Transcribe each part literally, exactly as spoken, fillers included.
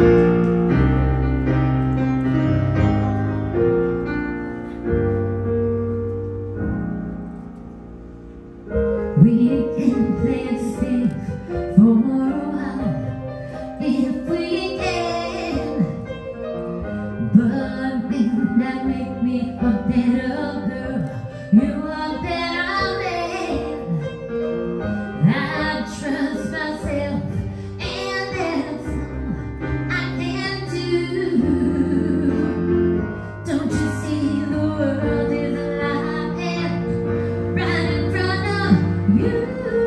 We can play it safe for a while if we can, but will that make me a better girl? You are better man. I trust myself, and there's some I can do. Don't you see the world is alive and right in front of you?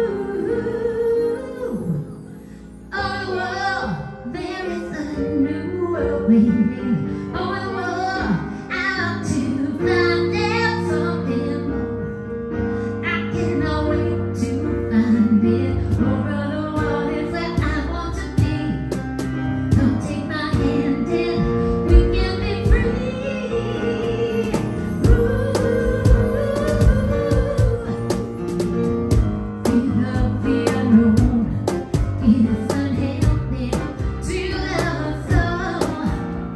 Oh, well, there is a new world waiting. Oh, well, out to find out something more. I cannot wait to find it. Over the world is where I want to be. Come take my hand and we can be free. Ooh. Fear of the unknown isn't healthy to our soul,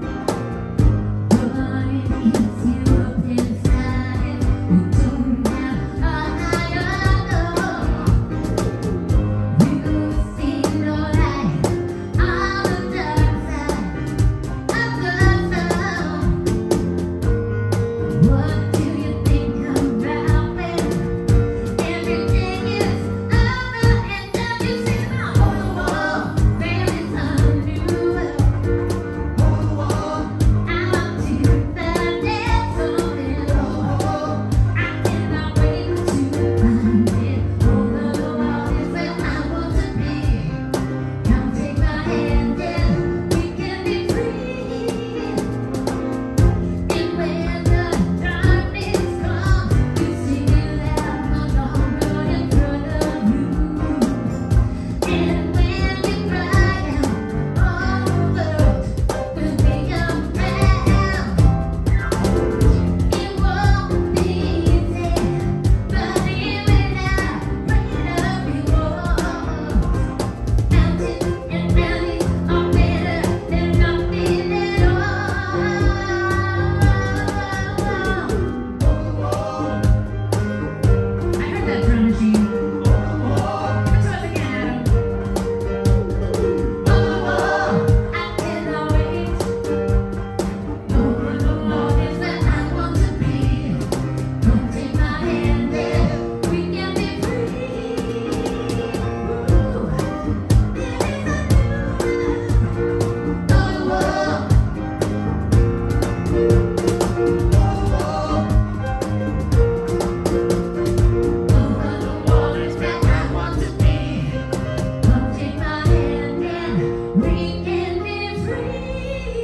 but it eats you up inside. You don't have a higher goal. You see no light on the dark side of the sun. What do you think about when everything is over and done? You see my whole world, there is a new world. I want to find it something more. I cannot wait to find it. Over the world is where I want to be. Come take my hand and we can be free. And when the darkness comes, you sing it loud, my dog right in front of you. And when you cry out, all the world will be around. It won't be easy, but even now, right up you walk. Mountains and valleys are better than nothing at all. I heard that drum machine. Let's try it again, Adam. Oh, I cannot wait. Over the world is where I want to be. Come take my hand and we can be free. Ooh, there is a new world. Oh, over the world is where I want to be. Come take my hand and we can be free.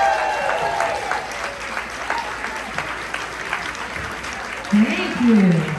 Thank you.